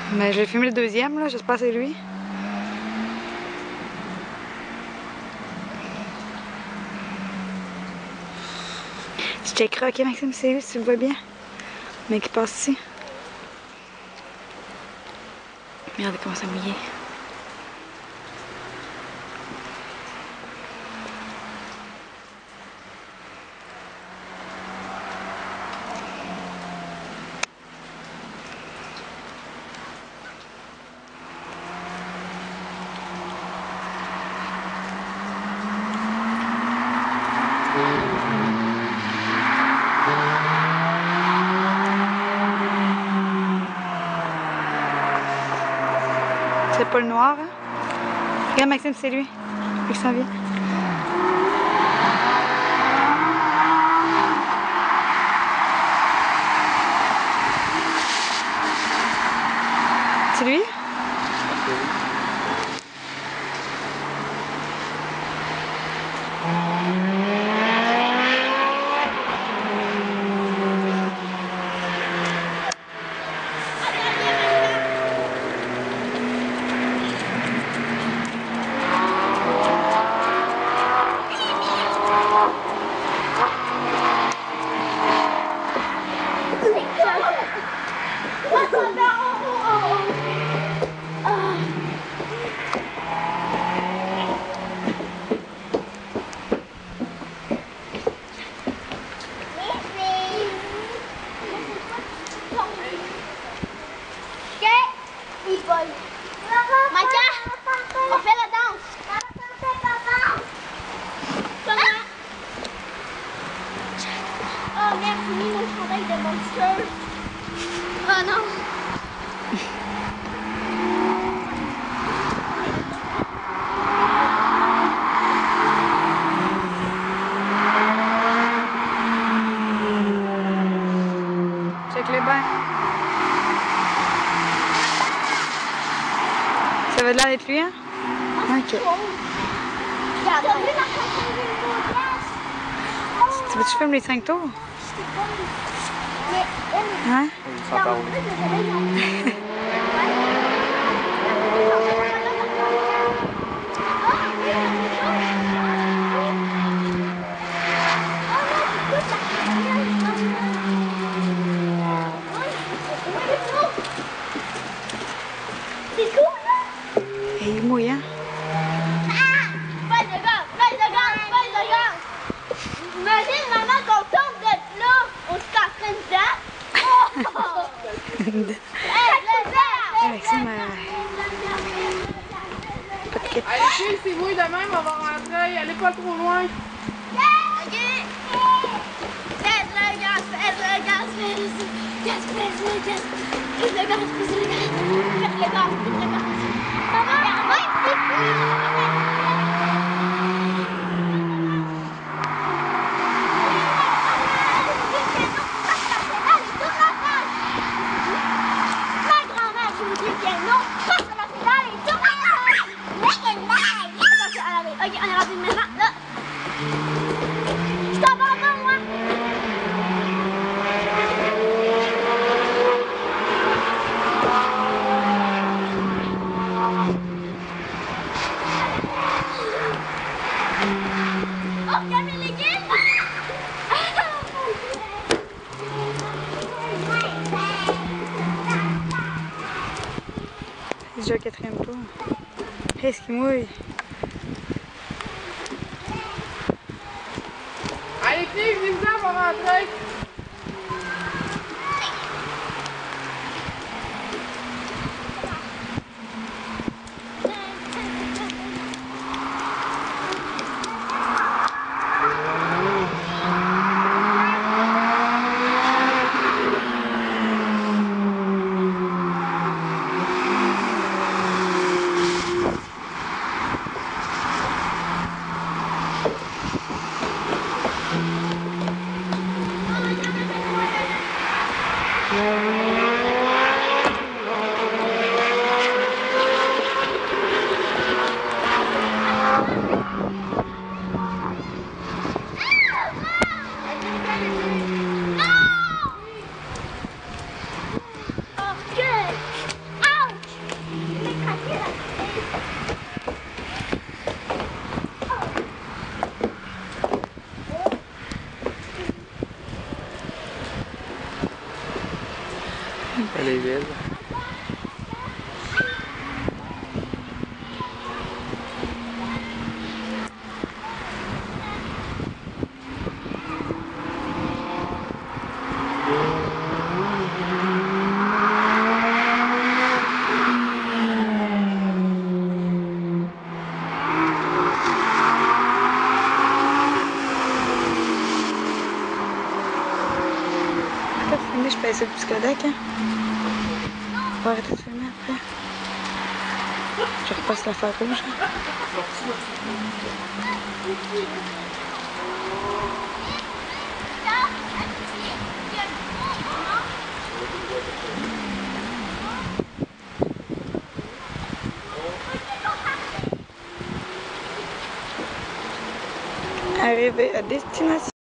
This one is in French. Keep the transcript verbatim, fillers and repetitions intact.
Mais je vais filmer le deuxième, là, j'espère que c'est lui. Tu checkeras, ok Maxime, c'est lui, si tu le vois bien. Mais qui passe ici. Regardez comment ça mouillé. C'est pas le noir, hein? Regarde Maxime, c'est lui. Il s'en vient. C'est lui? Maïka, on fait la danse. Oh merde, j'ai mis mon chandail de Monster. Oh non. Check les bains. Ça va de l'air d'être lui, hein? Ok. Tu veux-tu filmer les cinq tours? Hein? C'est cool, là? Il est mouillant. Ah! Baisse de gaz! Baisse de gaz! Baisse de gaz! Imagine, maman, qu'on tombe de là, on se casse une dent. Oh! Hey, le verre! Hey, Maxime, euh... pas de kit. Allez, filles, c'est mouille de même, on va rentrer. Allez pas trop loin. OK! Baisse le gaz! Baisse le gaz! Baisse le gaz! Baisse le gaz! Baisse le gaz! Baisse le gaz! Baisse le gaz! Baisse le gaz! Maman! Ouais! C'est déjà le quatrième tour. Qu'est-ce qu'il mouille? Allez, filles, venez-vous-en, on va rentrer. ville. Je peux essayer le petit Kodak, hein? On va arrêter de filmer après. Je repasse la phare rouge. Arrivé à destination.